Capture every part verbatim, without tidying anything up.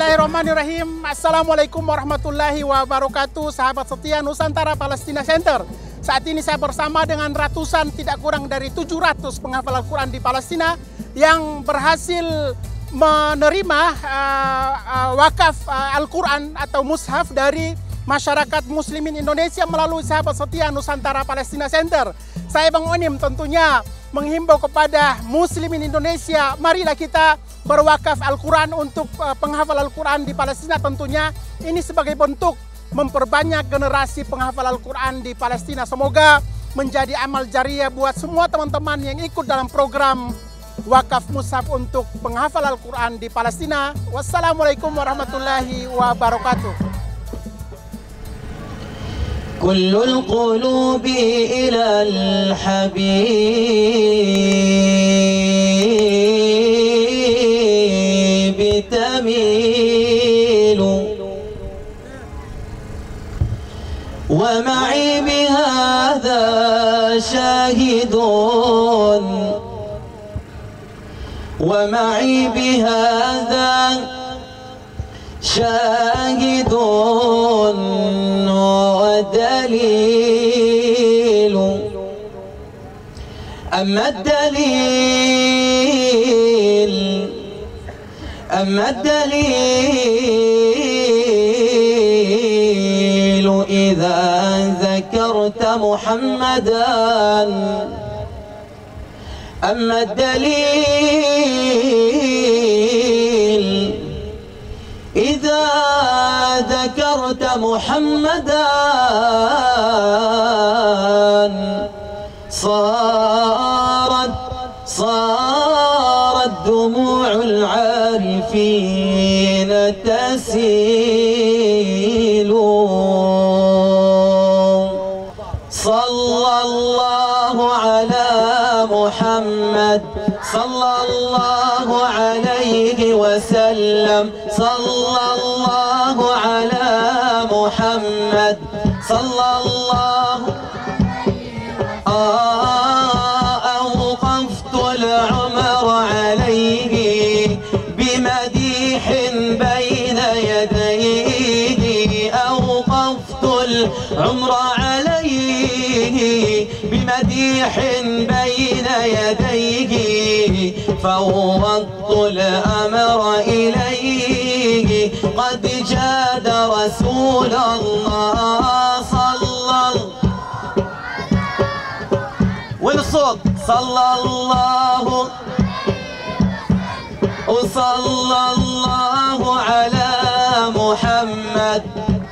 Bismillahirrahmanirrahim. Assalamualaikum warahmatullahi wabarakatuh. Sahabat setia Nusantara Palestina Center. Saat ini saya bersama dengan ratusan, tidak kurang dari tujuh ratus penghafal Al-Quran di Palestina yang berhasil menerima uh, uh, wakaf uh, Al-Quran atau mushaf dari masyarakat muslimin Indonesia melalui sahabat setia Nusantara Palestina Center. Saya Bang Onim tentunya menghimbau kepada muslimin Indonesia, marilah kita berwakaf Al-Quran untuk uh, penghafal Al-Quran di Palestina. Tentunya ini sebagai bentuk memperbanyak generasi penghafal Al-Quran di Palestina. Semoga menjadi amal jariah buat semua teman-teman yang ikut dalam program wakaf mushaf untuk penghafal Al-Quran di Palestina. Wassalamualaikum warahmatullahi wabarakatuh. كل القلوب إلى الحبيب تميل ومعي بهذا شاهد ومعي بهذا شاهد ودليل أما الدليل أما الدليل إذا ذكرت محمدا أما الدليل إذا ذكرت محمدا صارت صارت دموع العارفين تسيل صلى الله على محمد صلى الله عليه وسلم صلى الله على محمد صلى الله آه أوقفت العمر عليه بمديح بين يديه أوقفت العمر عليه بمديح بين يديه فوضت الأمر إليه قد جاد رسول الله صلى والصوت صلى الله وصلى الله على محمد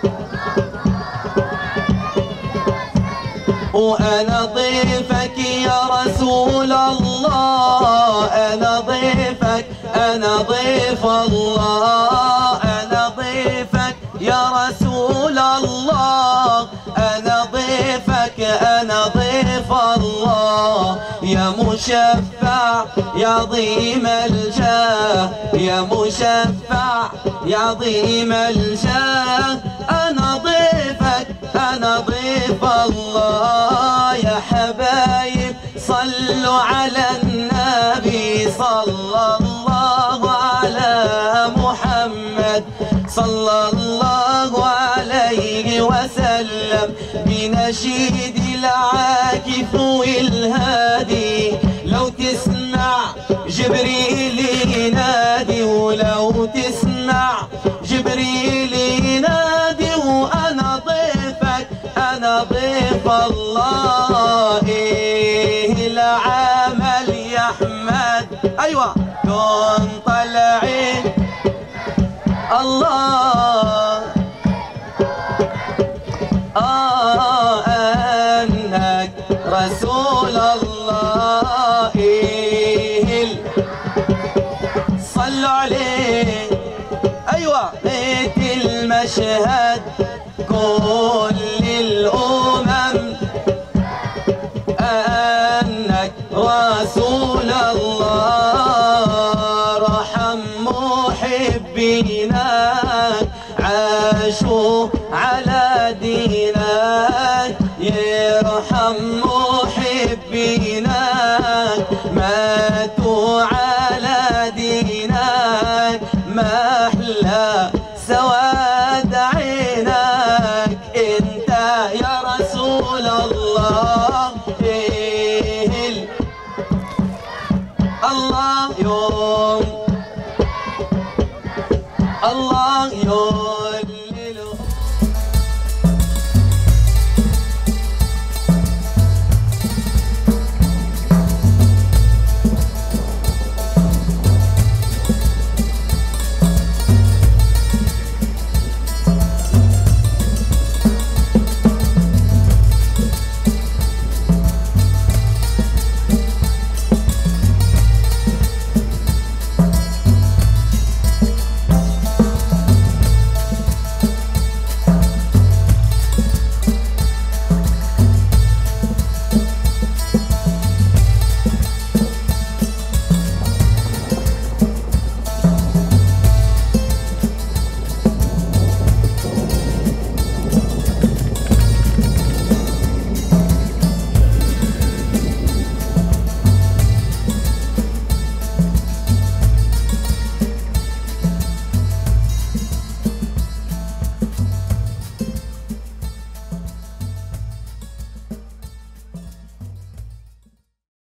وأنا ضيفك يا رسول الله أنا ضيفك أنا ضيف الله أنا ضيفك يا رسول الله أنا ضيفك أنا ضيف الله يا مشفع يا عظيم الجاه يا مشفع يا عظيم الجاه أنا ضيفك أنا ضيف الله يا حبايب صلوا على النبي صلى الله على محمد صلى الله عليه وسلم بنشيد العاكف والهادي لو تسمع جبريل ينادي ولو تسمع جبريل ينادي وأنا ضيفك أنا ضيف الله إيه العمل يا أحمد أيوة كن طلعين الله آه أنك رسول الله إيه صلوا عليه أيوة بيت المشهد كل الأمم أنك رسول الله رحم محبينك عاشوا على دينك يرحم محبينك ماتوا على دينك ما أحلى الله يوم الله